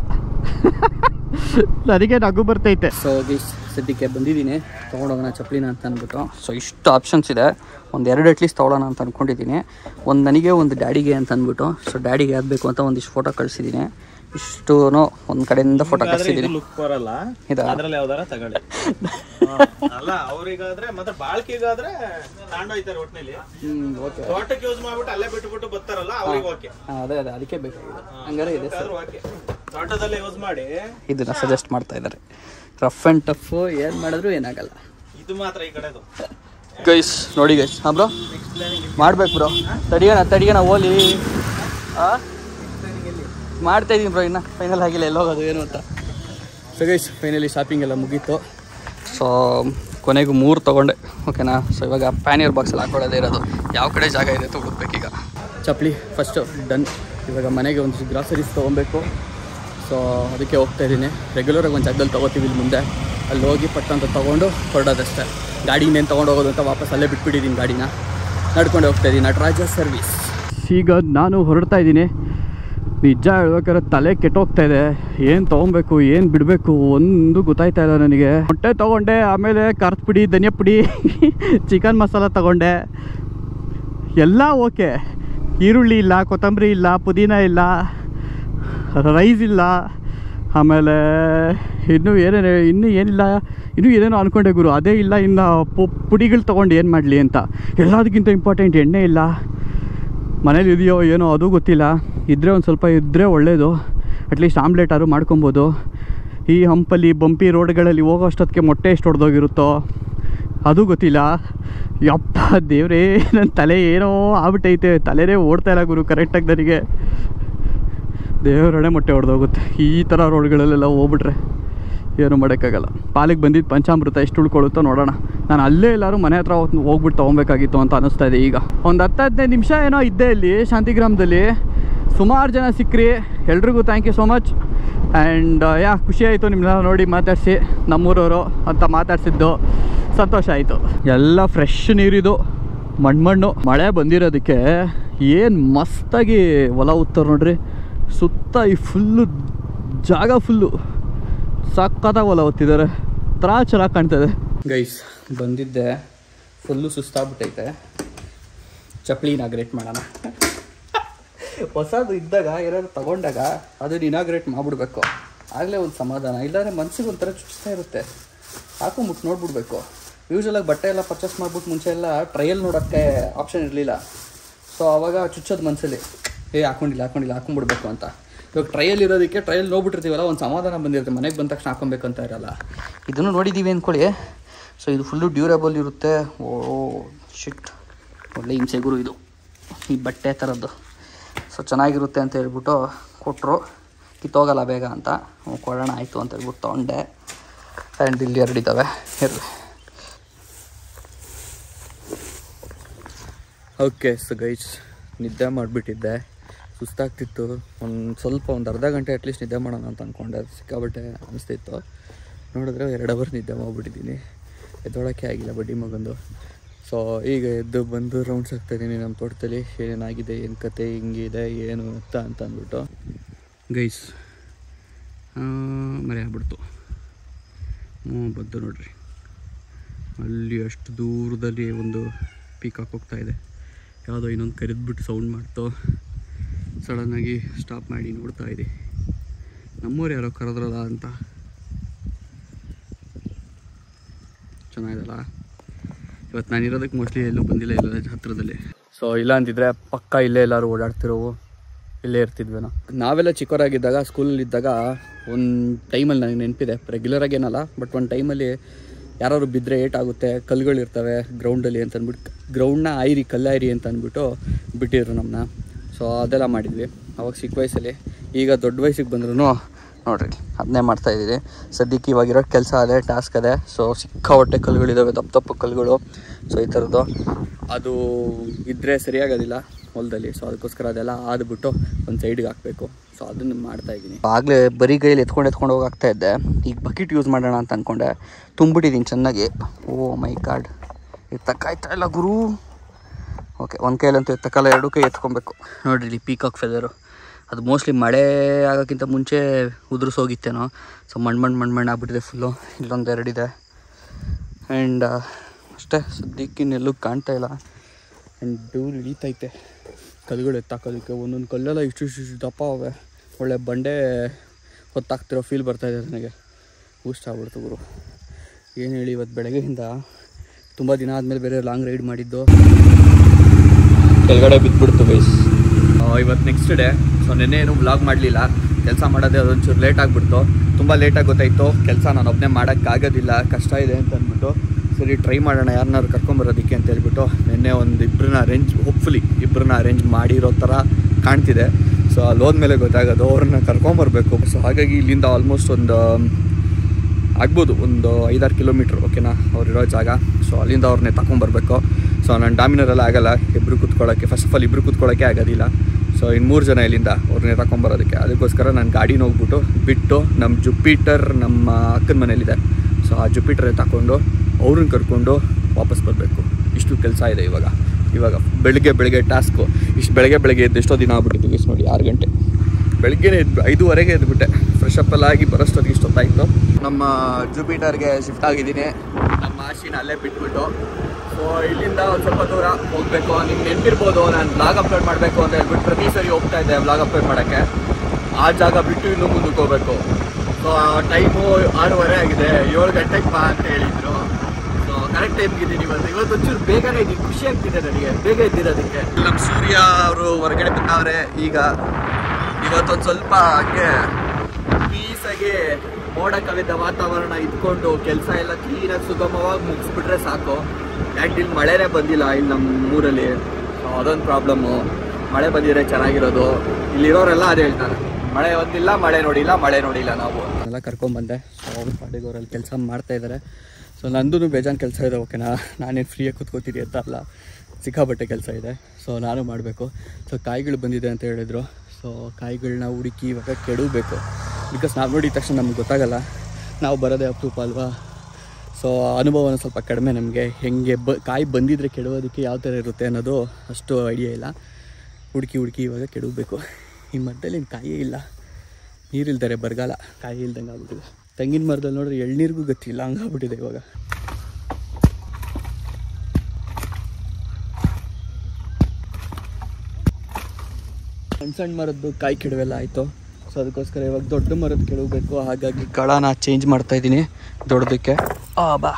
ಅದಕ್ಕೆ ನಗು ಬರ್ತೈತೆ. ಸೊ ಸದ್ಯಕ್ಕೆ ಬಂದಿದ್ದೀನಿ ತೊಗೊಂಡೋಗೋಣ ಚಪ್ಪಲಿನ ಅಂತ ಅಂದ್ಬಿಟ್ಟು. ಸೊ ಇಷ್ಟು ಆಪ್ಷನ್ಸ್ ಇದೆ, ಒಂದು ಎರಡು ಅಟ್ಲೀಸ್ಟ್ ತೊಗೊಳ್ಳೋಣ ಅಂತ ಅಂದ್ಕೊಂಡಿದ್ದೀನಿ. ಒಂದು ನನಗೆ, ಒಂದು ಡ್ಯಾಡಿಗೆ ಅಂತ ಅಂದ್ಬಿಟ್ಟು. ಸೊ ಡ್ಯಾಡಿಗೆ ಯಾವ್ದು ಬೇಕು ಅಂತ ಒಂದಿಷ್ಟು ಫೋಟೋ ಕಳಿಸಿದ್ದೀನಿ. ಇಷ್ಟು ಒಂದು ಕಡೆಯಿಂದ ಫೋಟೋ ಕಳಿಸಿದ್ದೀನಿ. ಅದೇ ಅದೇ ಅದಕ್ಕೆ ಬೇಕಾಗಿದೆ. ಹಂಗಾರೆ ಇದೆ ಸರ್, ಇದನ್ನ ಸಜೆಸ್ಟ್ ಮಾಡ್ತಾ ಇದ್ದಾರೆ. ರಫ್ ಆ್ಯಂಡ್ ಟಫ್ ಏನು ಮಾಡಿದ್ರು ಏನಾಗಲ್ಲ. ಇದು ಮಾತ್ರ ಈ ಕಡೆದು ಗೈಸ್ ನೋಡಿ ಗೈಸ್. ಹಾಂ ಬ್ರೋ, ಮಾಡ್ಬೇಕು ಬ್ರೋ. ತಡಿಯೋಣ ತಡಿಯೋಣ ಓಲಿ ಮಾಡ್ತಾ ಇದ್ದೀನಿ ಬ್ರೋ. ಇನ್ನು ಫೈನಲ್ ಆಗಿಲ್ಲ ಎಲ್ಲೋಗೋದು ಏನು ಅಂತ. ಸೊ ಗೈಸ್ ಫೈನಲಿ ಶಾಪಿಂಗ್ ಎಲ್ಲ ಮುಗೀತು. ಸೊ ಕೊನೆಗೂ ಮೂರು ತೊಗೊಂಡೆ, ಓಕೆನಾ. ಸೊ ಇವಾಗ ಪ್ಯಾನಿಯರ್ ಬಾಕ್ಸಲ್ಲಿ ಹಾಕೊಳ್ಳೋದೇ ಇರೋದು. ಯಾವ ಕಡೆ ಜಾಗ ಇದೆ ಅಂತ ಹುಡುಕ್ಬೇಕೀಗ. ಚಪ್ಪಲಿ ಫಸ್ಟು ಡನ್. ಇವಾಗ ಮನೆಗೆ ಒಂದು ಗ್ರಾಸರೀಸ್ ತೊಗೊಬೇಕು. ಸೊ ಅದಕ್ಕೆ ಹೋಗ್ತಾ ಇದ್ದೀನಿ. ರೆಗ್ಯುಲರಾಗಿ ಒಂದು ಜಾಗದಲ್ಲಿ ತೊಗೋತೀವಿ ಇಲ್ಲಿ ಮುಂದೆ. ಅಲ್ಲಿ ಹೋಗಿ ಪಟ್ಟ ಅಂತ ತೊಗೊಂಡು ಹೊರಡೋದಷ್ಟೇ. ಗಾಡಿ ಇನ್ನೇನು ತೊಗೊಂಡು ಹೋಗೋದು ಅಂತ ವಾಪಸ್ ಅಲ್ಲೇ ಬಿಟ್ಬಿಟ್ಟಿದ್ದೀನಿ ಗಾಡಿನ. ನಡ್ಕೊಂಡು ಹೋಗ್ತಾಯಿದ್ದೀನಿ ನಟರಾಜ ಸರ್ವಿಸ್. ಈಗ ನಾನು ಹೊರಡ್ತಾ ಇದ್ದೀನಿ. ನಿಜ ಹೇಳ್ಬೇಕಾದ್ರೆ ತಲೆ ಕೆಟ್ಟೋಗ್ತಾ ಇದೆ. ಏನು ತೊಗೊಬೇಕು, ಏನು ಬಿಡಬೇಕು ಒಂದು ಗೊತ್ತಾಯ್ತಾ ಇಲ್ಲ ನನಗೆ. ಮೊಟ್ಟೆ ತೊಗೊಂಡೆ, ಆಮೇಲೆ ಖಾರದ ಪುಡಿ, ಧನಿಯಾ ಪುಡಿ, ಚಿಕನ್ ಮಸಾಲ ತೊಗೊಂಡೆ, ಎಲ್ಲ ಓಕೆ. ಈರುಳ್ಳಿ ಇಲ್ಲ, ಕೊತ್ತಂಬರಿ ಇಲ್ಲ, ಪುದೀನ ಇಲ್ಲ, ರೈಸ್ ಇಲ್ಲ, ಆಮೇಲೆ ಇನ್ನೂ ಏನೇನು ಇನ್ನೂ ಏನಿಲ್ಲ, ಇನ್ನೂ ಏನೇನೋ ಅಂದ್ಕೊಂಡೆ ಗುರು, ಅದೇ ಇಲ್ಲ. ಇನ್ನು ಪು ಪುಡಿಗಳು ತೊಗೊಂಡು ಏನು ಮಾಡಲಿ ಅಂತ. ಎಲ್ಲದಕ್ಕಿಂತ ಇಂಪಾರ್ಟೆಂಟ್ ಎಣ್ಣೆ ಇಲ್ಲ. ಮನೇಲಿ ಇದೆಯೋ ಏನೋ ಅದು ಗೊತ್ತಿಲ್ಲ. ಇದ್ದರೆ ಒಂದು ಸ್ವಲ್ಪ ಇದ್ದರೆ ಒಳ್ಳೆಯದು. ಅಟ್ಲೀಸ್ಟ್ ಆಮ್ಲೆಟಾದ್ರು ಮಾಡ್ಕೊಬೋದು. ಈ ಹಂಪಲ್ಲಿ ಬಂಪಿ ರೋಡ್ಗಳಲ್ಲಿ ಹೋಗೋ ಅಷ್ಟೊತ್ತಿಗೆ ಮೊಟ್ಟೆ ಎಷ್ಟು ಹೊಡೆದೋಗಿರುತ್ತೋ ಅದು ಗೊತ್ತಿಲ್ಲ. ಯಪ್ಪ ದೇವ್ರೇ, ನನ್ನ ತಲೆ ಏನೋ ಆಗ್ಬಿಟ್ಟೈತೆ, ತಲೆನೇ ಓಡ್ತಾ ಇಲ್ಲ ಗುರು ಕರೆಕ್ಟಾಗಿ ನನಗೆ. ದೇವರಡೆ ಮೊಟ್ಟೆ ಹೊಡೆದೋಗುತ್ತೆ ಈ ಥರ ರೋಡ್ಗಳಲ್ಲೆಲ್ಲ ಹೋಗ್ಬಿಟ್ರೆ, ಏನು ಮಾಡೋಕ್ಕಾಗಲ್ಲ. ಪಾಲಿಗೆ ಬಂದಿದ್ದು ಪಂಚಾಮೃತ ಎಷ್ಟು ಉಳ್ಕೊಳ್ಳುತ್ತೋ ನೋಡೋಣ. ನಾನು ಅಲ್ಲೇ ಎಲ್ಲರೂ ಮನೆ ಹತ್ರ ಹೋಗ್ಬಿಟ್ಟು ತೊಗೊಬೇಕಾಗಿತ್ತು ಅಂತ ಅನ್ನಿಸ್ತಾ ಇದೆ. ಈಗ ಒಂದು ಹತ್ತು ಹದಿನೈದು ನಿಮಿಷ ಏನೋ ಇದ್ದೆ ಇಲ್ಲಿ ಶಾಂತಿಗ್ರಾಮದಲ್ಲಿ. ಸುಮಾರು ಜನ ಸಿಕ್ಕರಿ, ಎಲ್ರಿಗೂ thank you so much. And yeah ಖುಷಿ ಆಯಿತು ನಿಮ್ಮನ್ನ ನೋಡಿ ಮಾತಾಡಿಸಿ, ನಮ್ಮೂರವರು ಅಂತ ಮಾತಾಡ್ಸಿದ್ದು ಸಂತೋಷ ಆಯಿತು. ಎಲ್ಲ ಫ್ರೆಶ್ ನೀರಿದು, ಮಣ್ಣು ಮಣ್ಣು ಮಳೆ ಬಂದಿರೋದಕ್ಕೆ ಏನು ಮಸ್ತಾಗಿ ಹೊಲ ಉತ್ತಾರೆ ನೋಡ್ರಿ. ಸುತ್ತ ಈ ಫುಲ್ಲು ಜಾಗ ಫುಲ್ಲು ಸಕ್ಕತ್ತಾಗಿ ಹೊಲ ಹೊತ್ತಿದ್ದಾರೆ, ಥರ ಚೆನ್ನಾಗಿ ಕಾಣ್ತದೆ. ಗೈಸ್ ಬಂದಿದ್ದೆ, ಫುಲ್ಲು ಸುಸ್ತಾಗ್ಬಿಟ್ಟೈತೆ. ಚಪ್ಪಲಿ ಇನಾಗ್ರೇಟ್ ಮಾಡೋಣ. ಹೊಸದು ಇದ್ದಾಗ ಏನಾದ್ರು ತಗೊಂಡಾಗ ಅದನ್ನ ಇನಾಗ್ರೇಟ್ ಮಾಡಿಬಿಡ್ಬೇಕು, ಆಗಲೇ ಒಂದು ಸಮಾಧಾನ. ಇಲ್ಲಾಂದರೆ ಮನ್ಸಿಗೆ ಒಂಥರ ಚುಚ್ತಾ ಇರುತ್ತೆ. ಹಾಕೊಂಬಿಟ್ಟು ನೋಡ್ಬಿಡ್ಬೇಕು. ಯೂಶ್ವಲಾಗಿ ಬಟ್ಟೆ ಎಲ್ಲ ಪರ್ಚೇಸ್ ಮಾಡ್ಬಿಟ್ಟು ಮುಂಚೆ ಎಲ್ಲ ಟ್ರಯಲ್ ನೋಡೋಕ್ಕೆ ಆಪ್ಷನ್ ಇರಲಿಲ್ಲ. ಸೊ ಆವಾಗ ಚುಚ್ಚೋದು ಮನಸ್ಸಲ್ಲಿ, ಏ ಹಾಕೊಂಡಿಲ್ಲ ಹಾಕೊಂಡಿಲ್ಲ ಹಾಕೊಂಡ್ಬಿಡ್ಬೇಕು ಅಂತ. ಇವಾಗ ಟ್ರಯಲ್ ಇರೋದಕ್ಕೆ ಟ್ರಯಲ್ ನೋಡ್ಬಿಟ್ಟಿರ್ತೀವಲ್ಲ, ಒಂದು ಸಮಾಧಾನ ಬಂದಿರುತ್ತೆ. ಮನೆಗೆ ಬಂದ ತಕ್ಷಣ ಹಾಕೊಬೇಕು ಅಂತ ಇರಲ್ಲ. ಇದನ್ನು ನೋಡಿದ್ದೀವಿ ಅಂದ್ಕೊಳ್ಳಿ. ಸೊ ಇದು ಫುಲ್ಲು ಡ್ಯೂರಬಲ್ ಇರುತ್ತೆ. ಓ ಶಿಟ್, ಒಳ್ಳೆ ಹಿಂಸೆ ಗುರು ಇದು ಈ ಬಟ್ಟೆ ಥರದ್ದು. ಸೊ ಚೆನ್ನಾಗಿರುತ್ತೆ ಅಂತ ಹೇಳ್ಬಿಟ್ಟು ಕೊಟ್ಟರು, ಕಿತ್ತೋಗಲ್ಲ ಬೇಗ ಅಂತ. ಕೊಡೋಣ ಆಯಿತು ಅಂತ ಹೇಳ್ಬಿಟ್ಟು ತೊಗೊಂಡೆ. ಆ್ಯಂಡ್ ಇಲ್ಲಿ ಎರಡಿದ್ದಾವೆ, ಇರಲಿ. ಓಕೆ ಸೊ ಗೈಸ್, ನಿದ್ದೆ ಮಾಡಿಬಿಟ್ಟಿದ್ದೆ, ಸುಸ್ತಾಗ್ತಿತ್ತು. ಒಂದು ಸ್ವಲ್ಪ ಒಂದು ಅರ್ಧ ಗಂಟೆ ಅಟ್ಲೀಸ್ಟ್ ನಿದ್ದೆ ಮಾಡೋಣ ಅಂತ ಅಂದ್ಕೊಂಡೆ. ಸಿಕ್ಕಾಬಟ್ಟೆ ಅನಿಸ್ತಿತ್ತು. ನೋಡಿದ್ರೆ ಎರಡು ಅವರ್ ನಿದ್ದೆ ಮಾಡಿಬಿಟ್ಟಿದ್ದೀನಿ, ಎದ್ದೊಳಕ್ಕೆ ಆಗಿಲ್ಲ ಬಡ್ಡಿ ಮಗಂದು. ಸೊ ಈಗ ಎದ್ದು ಬಂದು ರೌಂಡ್ಸ್ ಆಗ್ತಾಯಿದ್ದೀನಿ ನಮ್ಮ ತೋಟದಲ್ಲಿ. ಏನೇನಾಗಿದೆ, ಏನು ಕತೆ, ಹಿಂಗಿದೆ ಏನು ಅಂತ ಅಂತ ಅಂದ್ಬಿಟ್ಟು. ಗೈಸ್ ಮರೆ ಆಗ್ಬಿಡ್ತು. ಹ್ಞೂ ಬದ್ದು ನೋಡ್ರಿ, ಅಲ್ಲಿ ಅಷ್ಟು ದೂರದಲ್ಲಿ ಒಂದು ಪೀಕಾಕ್ ಹೋಗ್ತಾಯಿದೆ. ಯಾವುದೋ ಇನ್ನೊಂದು ಕರೆದ್ಬಿಟ್ಟು ಸೌಂಡ್ ಮಾಡ್ತು. ಸಡನ್ನಾಗಿ ಸ್ಟಾಪ್ ಮಾಡಿ ನೋಡ್ತಾ ಇದೆ. ನಮ್ಮೂರು ಯಾರೋ ಕರೆದ್ರಲ್ಲ ಅಂತ. ಚೆನ್ನಾಗಿದಲ್ಲ. ಇವತ್ತು ನಾನು ಇರೋದಕ್ಕೆ ಮೋಸ್ಟ್ಲಿ ಎಲ್ಲೂ ಬಂದಿಲ್ಲ, ಎಲ್ಲ ಹತ್ತಿರದಲ್ಲಿ. ಸೊ ಇಲ್ಲ ಅಂತಿದ್ರೆ ಪಕ್ಕ ಇಲ್ಲೇ ಎಲ್ಲರೂ ಓಡಾಡ್ತಿರೋವು, ಇಲ್ಲೇ ಇರ್ತಿದ್ವೇನೋ. ನಾವೆಲ್ಲ ಚಿಕ್ಕವರಾಗಿದ್ದಾಗ ಸ್ಕೂಲಲ್ಲಿದ್ದಾಗ ಒಂದು ಟೈಮಲ್ಲಿ ನನಗೆ ನೆನಪಿದೆ, ರೆಗ್ಯುಲರಾಗಿ ಏನಲ್ಲ, ಬಟ್ ಒಂದು ಟೈಮಲ್ಲಿ ಯಾರಾದ್ರು ಬಿದ್ದರೆ ಏಟಾಗುತ್ತೆ, ಕಲ್ಲುಗಳಿರ್ತವೆ ಗ್ರೌಂಡಲ್ಲಿ ಅಂತ ಅಂದ್ಬಿಟ್ಟು ಗ್ರೌಂಡ್ನ ಆಯ್ರಿ ಕಲ್ಲಾಯ್ರಿ ಅಂತ ಅಂದ್ಬಿಟ್ಟು ಬಿಟ್ಟಿದ್ರು ನಮ್ಮನ್ನ. ಸೊ ಅದೆಲ್ಲ ಮಾಡಿದ್ವಿ ಅವಾಗ ಚಿಕ್ಕ ವಯಸ್ಸಲ್ಲಿ. ಈಗ ದೊಡ್ಡ ವಯಸ್ಸಿಗೆ ಬಂದ್ರೂ ನೋಡಿರಿ ಅದನ್ನೇ ಮಾಡ್ತಾಯಿದ್ದೀನಿ. ಸದ್ಯಕ್ಕೆ ಇವಾಗಿರೋ ಕೆಲಸ ಅದೇ ಟಾಸ್ಕ್ ಅದೇ. ಸೊ ಸಿಕ್ಕಾಪಟ್ಟೆ ಕಲ್ಲುಗಳಿದ್ದಾವೆ, ದಪ್ಪ ದಪ್ಪ ಕಲ್ಲುಗಳು. ಸೊ ಈ ಥರದ್ದು ಅದು ಇದ್ದರೆ ಸರಿಯಾಗೋದಿಲ್ಲ ಹೊಲದಲ್ಲಿ. ಸೊ ಅದಕ್ಕೋಸ್ಕರ ಅದೆಲ್ಲ ಆದ್ಬಿಟ್ಟು ಒಂದು ಸೈಡ್ಗೆ ಹಾಕಬೇಕು. ಸೊ ಅದನ್ನು ಮಾಡ್ತಾಯಿದ್ದೀನಿ. ಆಗಲೇ ಬರೀ ಕೈಯಲ್ಲಿ ಎತ್ಕೊಂಡು ಎತ್ಕೊಂಡು ಹೋಗಿ ಆಗ್ತಾಯಿದ್ದೆ. ಈಗ ಬಕೆಟ್ ಯೂಸ್ ಮಾಡೋಣ ಅಂತ ಅಂದ್ಕೊಂಡೆ, ತುಂಬಿಟ್ಟಿದ್ದೀನಿ ಚೆನ್ನಾಗಿ. ಓ ಮೈ ಗಾಡ್, ಎತ್ತಕ್ಕಾಯ್ತಾ ಇಲ್ಲ ಗುರು. ಓಕೆ, ಒಂದು ಕೈಯಲ್ಲಂತೂ ಎತ್ತಕ್ಕಲ್ಲ, ಎರಡು ಕೈ ಎತ್ಕೊಬೇಕು. ನೋಡಿರಿ ಪೀಕಾಕ್ ಫೆದರು, ಅದು ಮೋಸ್ಟ್ಲಿ ಮಳೆ ಆಗೋಕ್ಕಿಂತ ಮುಂಚೆ ಉದುರಿಸೋಗಿತ್ತೇನೋ. ಸೊ ಮಣ್ಣು ಮಣ್ಣು ಮಣ್ಣು ಮಣ್ಣು ಆಗ್ಬಿಟ್ಟಿದೆ ಫುಲ್ಲು. ಇಲ್ಲೊಂದು ಎರಡಿದೆ. ಆ್ಯಂಡ್ ಅಷ್ಟೇ, ಸದ್ಯಕ್ಕೆ ಇನ್ನೆಲ್ಲೂ ಕಾಣ್ತಾ ಇಲ್ಲ. ಆ್ಯಂಡ್ ಬೆವ್ರು ಇಳೀತೈತೆ ಕಲ್ಲುಗಳು ಎತ್ತಾಕೋದಕ್ಕೆ. ಒಂದೊಂದು ಕಲ್ಲೆಲ್ಲ ಇಷ್ಟು ಇಷ್ಟು ಇಷ್ಟು ದಪ್ಪ ಅವೆ. ಒಳ್ಳೆ ಬಂಡೆ ಹೊತ್ತಾಗ್ತಿರೋ ಫೀಲ್ ಬರ್ತಾಯಿದೆ ನನಗೆ. ಬೂಸ್ಟ್ ಆಗ್ಬಿಡ್ತು ಗುರು. ಏನು ಹೇಳಿ, ಇವತ್ತು ಬೆಳಗ್ಗೆಯಿಂದ ತುಂಬ ದಿನ ಆದಮೇಲೆ ಬೇರೆ ಲಾಂಗ್ ರೈಡ್ ಮಾಡಿದ್ದು, ಕೆಳಗಡೆ ಬಿದ್ದುಬಿಡ್ತು ಗೈಸ್. ಇವತ್ತು ನೆಕ್ಸ್ಟ್ ಡೇ. ಸೊ ನೆನ್ನೆ ಏನು ವ್ಲಾಗ್ ಮಾಡಲಿಲ್ಲ, ಕೆಲಸ ಮಾಡೋದೇ ಅದೊಂಚೂರು ಲೇಟ್ ಆಗಿಬಿಡ್ತು. ತುಂಬ ಲೇಟಾಗಿ ಗೊತ್ತಾಯಿತು ಕೆಲಸ ನಾನು ಒಬ್ಬನೇ ಮಾಡೋಕ್ಕಾಗೋದಿಲ್ಲ, ಕಷ್ಟ ಇದೆ ಅಂತ ಅಂದ್ಬಿಟ್ಟು ಸರಿ ಟ್ರೈ ಮಾಡೋಣ ಯಾರನ್ನಾರು ಕರ್ಕೊಂಬರೋದಕ್ಕೆ ಅಂತ ಹೇಳ್ಬಿಟ್ಟು ನಿನ್ನೆ ಒಂದು ಇಬ್ಬರನ್ನ ಅರೇಂಜ್, ಹೋಪ್ಫುಲಿ ಇಬ್ಬರನ್ನ ಅರೇಂಜ್ ಮಾಡಿರೋ ಥರ ಕಾಣ್ತಿದೆ. ಸೊ ಅಲ್ಲಿ ಹೋದ್ಮೇಲೆ ಗೊತ್ತಾಗೋದು ಅವ್ರನ್ನ ಕರ್ಕೊಂಬರ್ಬೇಕು. ಸೊ ಹಾಗಾಗಿ ಇಲ್ಲಿಂದ ಆಲ್ಮೋಸ್ಟ್ ಒಂದು ಆಗ್ಬೋದು ಒಂದು ಐದಾರು ಕಿಲೋಮೀಟ್ರ್, ಓಕೆನಾ ಅವ್ರಿರೋ ಜಾಗ. ಸೊ ಅಲ್ಲಿಂದ ಅವ್ರನ್ನೇ ತಗೊಂಬರ್ಬೇಕು. ಸೊ ನಾನು ಡಾಮಿನರೆಲ್ಲ ಆಗೋಲ್ಲ ಇಬ್ಬರು ಕೂತ್ಕೊಳ್ಳೋಕ್ಕೆ, ಫಸ್ಟ್ ಆಫ್ ಆಲ್ ಇಬ್ಬರು ಕೂತ್ಕೊಳ್ಳೋಕ್ಕೆ ಆಗೋದಿಲ್ಲ. ಸೊ ಇನ್ನು ಮೂರು ಜನ ಇಲ್ಲಿಂದ ಅವ್ರನ್ನೇ ತಗೊಂಬರೋದಕ್ಕೆ. ಅದಕ್ಕೋಸ್ಕರ ನಾನು ಗಾಡಿನ ಹೋಗ್ಬಿಟ್ಟು ಬಿಟ್ಟು ನಮ್ಮ ಜುಪಿಟರ್ ನಮ್ಮ ಅಕ್ಕನ ಮನೇಲಿದೆ. ಸೊ ಆ ಜುಪಿಟರೇ ತಗೊಂಡು ಅವ್ರನ್ನ ಕರ್ಕೊಂಡು ವಾಪಸ್ ಬರಬೇಕು. ಇಷ್ಟು ಕೆಲಸ ಇದೆ ಇವಾಗ. ಇವಾಗ ಬೆಳಗ್ಗೆ ಬೆಳಗ್ಗೆ ಟಾಸ್ಕು. ಇಷ್ಟು ಬೆಳಗ್ಗೆ ಬೆಳಗ್ಗೆ ಎದ್ದು ಎಷ್ಟೋ ದಿನ ಆಗ್ಬಿಟ್ಟಿತ್ತು ಗೈಸ್ ನೋಡಿ, ಆರು ಗಂಟೆ ಬೆಳಗ್ಗೆನೇ ಎದ್ದು ಐದುವರೆಗೆ ಎದ್ಬಿಟ್ಟೆ. ಫ್ರೆಶ್ ಅಪ್ ಎಲ್ಲ ಆಗಿ ಬರೋಷ್ಟೊತ್ತಿಗೆ ಇಷ್ಟೊತ್ತಾಯಿತು. ನಮ್ಮ ಜುಪಿಟರ್ಗೆ ಶಿಫ್ಟ್ ಆಗಿದ್ದೀನಿ. ನಮ್ಮ ಆಶಿನ ಅಲ್ಲೇ ಬಿಟ್ಬಿಟ್ಟು ಸೊ ಇಲ್ಲಿಂದ ಒಂದು ಸ್ವಲ್ಪ ದೂರ ಹೋಗಬೇಕು. ನಿಮ್ಗೆ ನೆನಪಿರ್ಬೋದು, ನಾನು ಬ್ಲಾಗ್ ಅಪ್ಲೋಡ್ ಮಾಡಬೇಕು ಅಂತ ಹೇಳ್ಬಿಟ್ಟು ಪ್ರತಿ ಸರಿ ಹೋಗ್ತಾ ಇದ್ದೆ ಬ್ಲಾಗ್ ಅಪ್ಲೋಡ್ ಮಾಡೋಕ್ಕೆ. ಆ ಜಾಗ ಬಿಟ್ಟು ಇನ್ನೂ ಮುಂದಕ್ಕೆ ಹೋಗಬೇಕು. ಸೊ ಟೈಮು ಆರೂವರೆ ಆಗಿದೆ. ಏಳು ಗಂಟೆಗೆ ಬಾ ಅಂತ ಹೇಳಿದ್ರು. ಸೊ ಕರೆಕ್ಟ್ ಟೈಮ್ಗೆ ಇದ್ದೀನಿ ಇವತ್ತು. ಇವತ್ತು ಒಂಚೂರು ಬೇಗನೆ ಇದ್ದೀನಿ, ಖುಷಿ ಆಗ್ತಿದೆ ನನಗೆ ಬೇಗ ಇದ್ದಿರೋದಕ್ಕೆ. ನಮ್ಮ ಸೂರ್ಯ ಅವರು ಹೊರಗಡೆ ಬಂದವ್ರೆ. ಈಗ ಇವತ್ತೊಂದು ಸ್ವಲ್ಪ ಹಂಗೆ ಹೀಗೆ ಮೋಡ ಕವಿದ ವಾತಾವರಣ ಇದ್ಕೊಂಡು ಕೆಲಸ ಎಲ್ಲ ಕ್ಲೀನಾಗಿ ಸುಗಮವಾಗಿ ಮುಗಿಸ್ಬಿಟ್ರೆ ಸಾಕು. ಆ್ಯಂಡ್ ಇಲ್ಲಿ ಮಳೆನೇ ಬಂದಿಲ್ಲ ಇಲ್ಲಿ ನಮ್ಮ ಊರಲ್ಲಿ, ಸೊ ಅದೊಂದು ಪ್ರಾಬ್ಲಮ್ಮು. ಮಳೆ ಬಂದಿದ್ರೆ ಚೆನ್ನಾಗಿರೋದು. ಇಲ್ಲಿರೋರೆಲ್ಲ ಅದೇ ಹೇಳ್ತಾರೆ, ಮಳೆ ಬಂದಿಲ್ಲ, ಮಳೆ ನೋಡಿಲ್ಲ, ಮಳೆ ನೋಡಿಲ್ಲ. ನಾವು ಎಲ್ಲ ಕರ್ಕೊಂಡ್ಬಂದೆ. ಸೊ ಅವ್ರ ಪಾಡಿಗೆ ಅವರಲ್ಲಿ ಕೆಲಸ ಮಾಡ್ತಾಯಿದ್ದಾರೆ. ಸೊ ನಂದು ಬೇಜಾನ್ ಕೆಲಸ ಇದೆ. ಓಕೆನಾ, ನಾನೇನು ಫ್ರೀಯಾಗಿ ಕೂತ್ಕೋತೀನಿ ಅಂತ ಅಲ್ಲ, ಸಿಕ್ಕಾಬಟ್ಟೆ ಕೆಲಸ ಇದೆ. ಸೊ ನಾನು ಮಾಡಬೇಕು. ಸೊ ಕಾಯಿಗಳು ಬಂದಿದೆ ಅಂತ ಹೇಳಿದರು. ಸೊ ಕಾಯಿಗಳನ್ನ ಹುಡುಕಿ ಇವಾಗ ಕೆಡಬೇಕು. ಬಿಕಾಸ್ ನಾವು ನೋಡಿದ ತಕ್ಷಣ ನಮ್ಗೆ ಗೊತ್ತಾಗಲ್ಲ, ನಾವು ಬರೋದೇ ಅಪರೂಪ ಅಲ್ವಾ. ಸೊ ಅನುಭವನ ಸ್ವಲ್ಪ ಕಡಿಮೆ ನಮಗೆ. ಹೆಂಗೆ ಬ ಕಾಯಿ ಬಂದಿದ್ದರೆ ಕೆಡೋದಕ್ಕೆ ಯಾವ ಥರ ಇರುತ್ತೆ ಅನ್ನೋದು ಅಷ್ಟು ಐಡಿಯಾ ಇಲ್ಲ. ಹುಡುಕಿ ಹುಡುಕಿ ಇವಾಗ ಕೆಡಬೇಕು. ಈ ಮಧ್ಯದಲ್ಲಿ ಇನ್ನು ಕಾಯೇ ಇಲ್ಲ, ನೀರಿಲ್ದರೆ ಬರಗಾಲ, ಕಾಯಿ ಇಲ್ದಂಗೆ ಆಗ್ಬಿಟ್ಟಿದೆ. ತೆಂಗಿನ ಮರದಲ್ಲಿ ನೋಡ್ರಿ ಎಳ್ನೀರಿಗೂ ಗೊತ್ತಿಲ್ಲ, ಹಂಗಾಗ್ಬಿಟ್ಟಿದೆ ಇವಾಗ. ಸಣ್ಣ ಸಣ್ಣ ಮರದ್ದು ಕಾಯಿ ಕೆಡವೆಲ್ಲ ಆಯಿತು. ಸೊ ಅದಕ್ಕೋಸ್ಕರ ಇವಾಗ ದೊಡ್ಡ ಮರದ ಕೆಡಬೇಕು. ಹಾಗಾಗಿ ಕಳನ ಚೇಂಜ್ ಮಾಡ್ತಾಯಿದ್ದೀನಿ ದೊಡ್ಡದಕ್ಕೆ. ಆ ಬಾ,